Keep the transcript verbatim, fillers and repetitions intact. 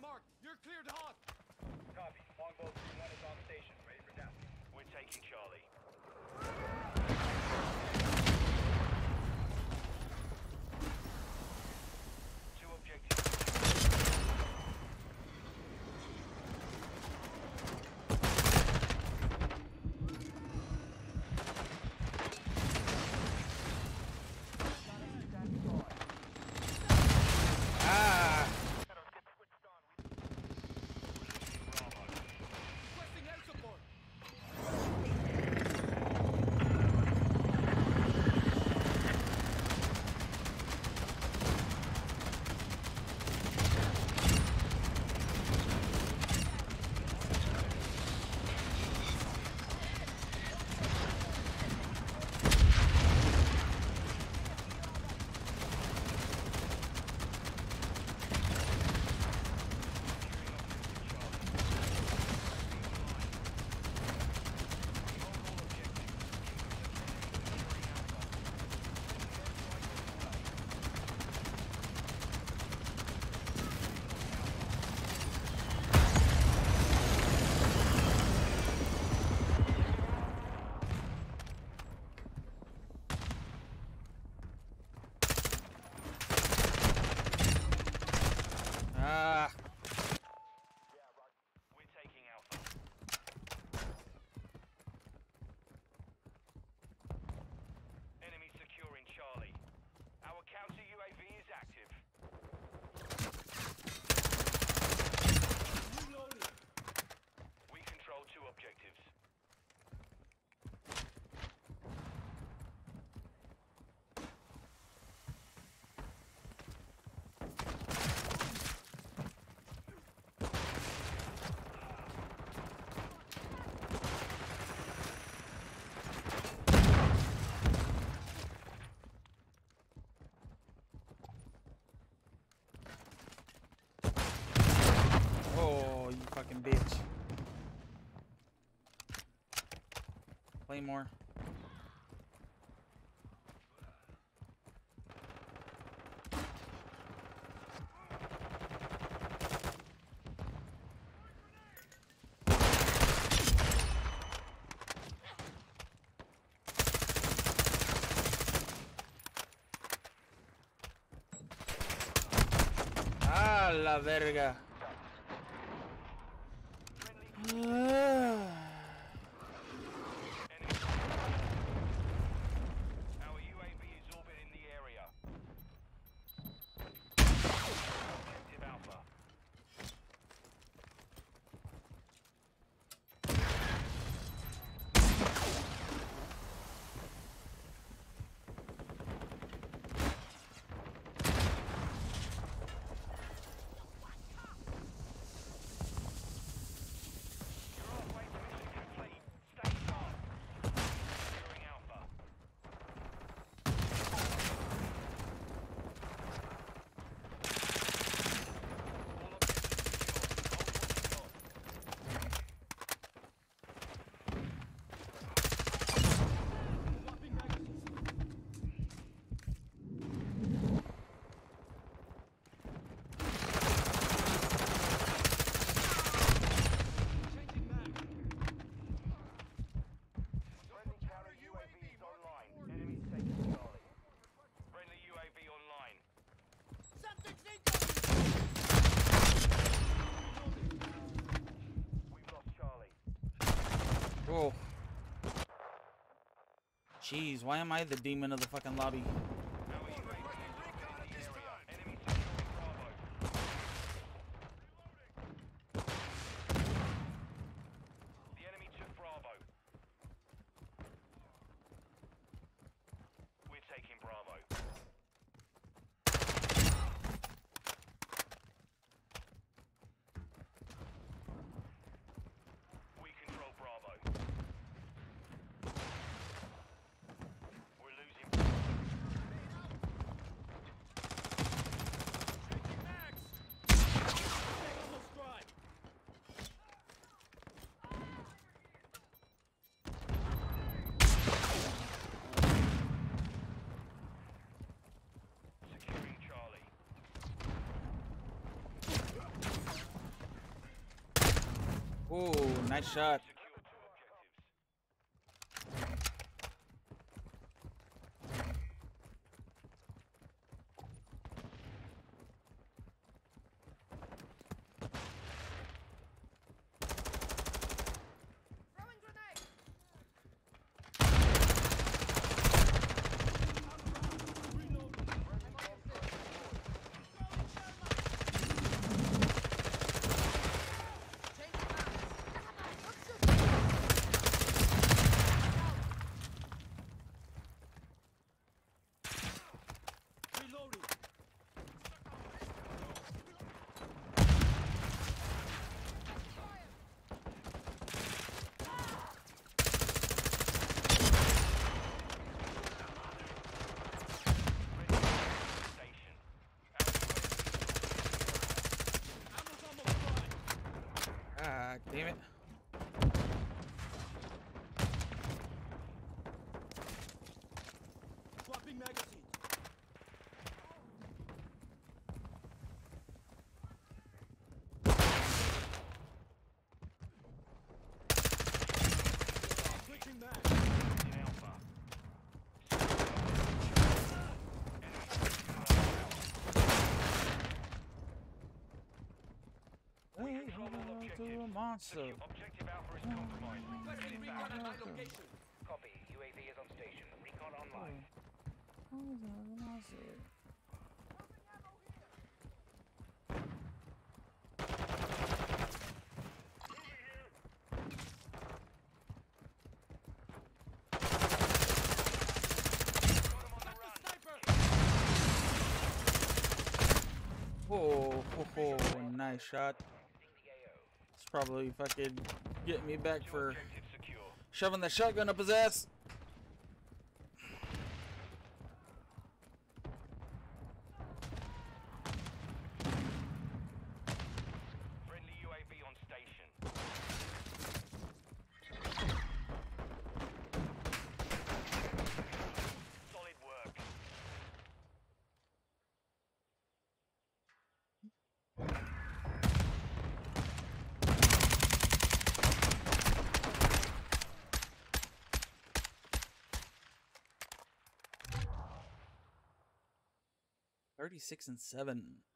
marked. You're cleared hot. Copy. Longbow three one is on station, ready for down. We're taking Charlie. Two objectives. Ah! Requesting air support. Ah! We're taking Alpha. Enemy securing Charlie. Our counter U A V is active. Reloading. We control two objectives. Oh, you fucking bitch. Play more. Ah, la verga. Ah. Enemy. Our U A V is orbiting the area. Objective Alpha. Your halfway mission complete. Stay sharp. Securing Alpha. All objectives secured. Hold what Swapping magazines. Changing mag. Friendly counter U A V is online. Enemies taking Charlie. Friendly U A V online. Something's incoming. We've lost Charlie. Oh. Jeez, why am I the demon of the fucking lobby? Our U A V is orbiting the area. Enemy securing Bravo. The enemy took Bravo. We're taking Bravo. We control Bravo. We're losing. nice shot. Secure two objectives. Throwing grenade. Reloading. Station. Ammo's almost dry. Ah, damn it. Swapping magazines. Switching mag. In Alpha. Hey, to a monster. Objective Alpha is compromised. Requesting recon at my location. Copy. U A V is on station. Recon online. Got the sniper. Whoa, whoa, whoa, nice shot. It's probably fucking getting me back for Objective secure. shoving that shotgun up his ass. Friendly U A V on station. Solid work. Thirty-six and seven.